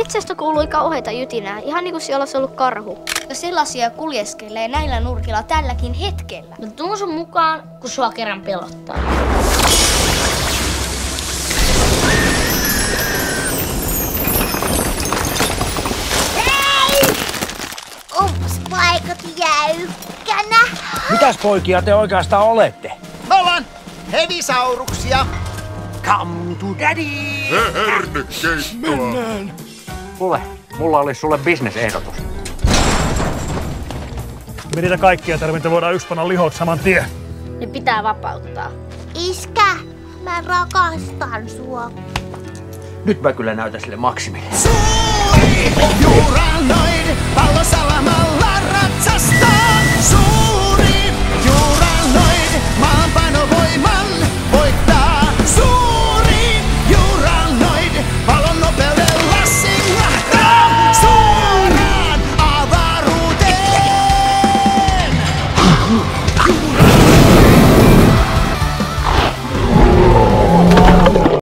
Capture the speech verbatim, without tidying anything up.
Metsästä kuului kauheita jytinää, ihan niinku siellä olisi ollut karhu. Sellaisia kuljeskelee näillä nurkilla tälläkin hetkellä. No tuun sun mukaan, kun sua kerran pelottaa. Hei! Onpas paikat jäykkänä. Mitäs poikia te oikeastaan olette? Me ollaan hevisauruksia. Come to daddy! Hernekeittoa. Kuule, mulla olisi sulle bisnesehdotus. Me niitä kaikkia tarvitse voidaan yksi panna lihot saman tien. Ne pitää vapauttaa. Iskä, mä rakastan sua. Nyt mä kyllä näytän sille Maksimille. Suuri juuranoid pallosalamalla ratsastaa.